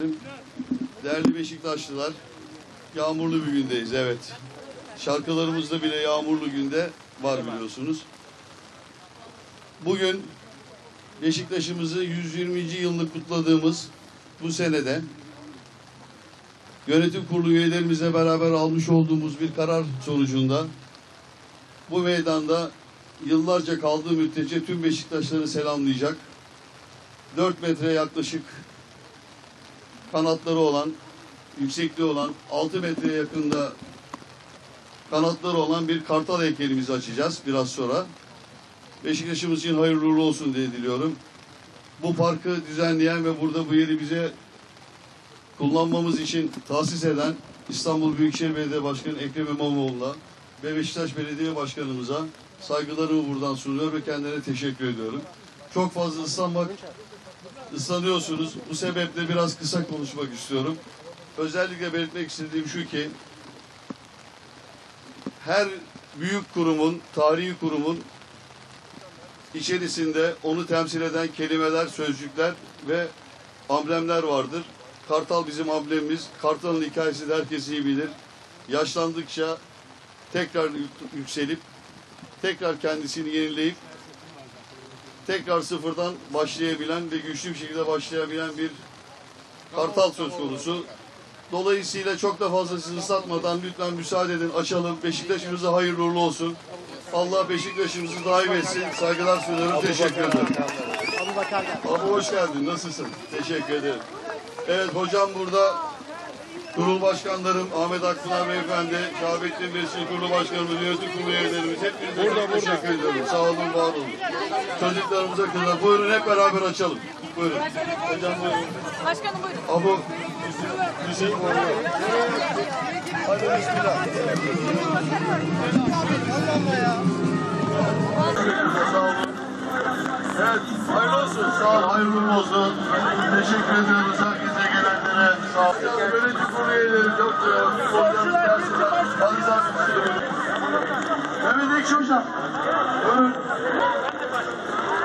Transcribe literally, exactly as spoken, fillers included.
ederim. Değerli Beşiktaşlılar, yağmurlu bir gündeyiz, evet. Şarkılarımızda bile yağmurlu günde var biliyorsunuz. Bugün Beşiktaş'ımızı yüz yirminci yılını kutladığımız bu senede yönetim kurulu üyelerimizle beraber almış olduğumuz bir karar sonucunda bu meydanda yıllarca kaldığı müddetçe tüm Beşiktaşları selamlayacak, dört metre yaklaşık kanatları olan, yüksekliği olan, altı metreye yakında kanatları olan bir kartal heykelimizi açacağız biraz sonra. Beşiktaş'ımız için hayırlı uğurlu olsun diye diliyorum. Bu parkı düzenleyen ve burada bu yeri bize kullanmamız için tahsis eden İstanbul Büyükşehir Belediye Başkanı Ekrem İmamoğlu'na ve Beşiktaş Belediye Başkanımıza saygılarımı buradan sunuyor ve kendilerine teşekkür ediyorum. Çok fazla ıslanmak, ıslanıyorsunuz. Bu sebeple biraz kısa konuşmak istiyorum. Özellikle belirtmek istediğim şu ki, her büyük kurumun, tarihi kurumun içerisinde onu temsil eden kelimeler, sözcükler ve amblemler vardır. Kartal bizim amblemimiz. Kartal'ın hikayesi de herkes iyi bilir. Yaşlandıkça tekrar yükselip, tekrar kendisini yenileyip, tekrar sıfırdan başlayabilen ve güçlü bir şekilde başlayabilen bir kartal söz konusu. Dolayısıyla çok da fazla sizi ıslatmadan lütfen müsaade edin, açalım. Beşiktaş'ımıza hayırlı uğurlu olsun. Allah Beşiktaş'ımızı daim etsin. Saygılar sunuyorum. Teşekkür ederim. Abi hoş geldin. Nasılsın? Teşekkür ederim. Evet, hocam burada. Kurul başkanlarım Ahmet Akpınar Beyefendi, Şahabettin Beşiktaş Kurulu Başkanımız, yönetim kurulu üyelerimiz, hepinize burada, çok teşekkür burada. ediyorum. Sağ olun, var olun. Çocuklarımıza kızlar. Buyurun hep beraber açalım. Buyurun. Hocam buyurun. Başkanım buyurun. Abu. Hüseyin buyurun. Hadi bismillah. Sağ olun. Evet, hayırlı olsun. Sağ olun, hayırlı olsun. Teşekkür ediyoruz herkese gelenlere. Sağ olun. Yönetim kurulu üyeleri çok hocam dersinden. Hadi Mehmet Ekşi hocam. Buyurun.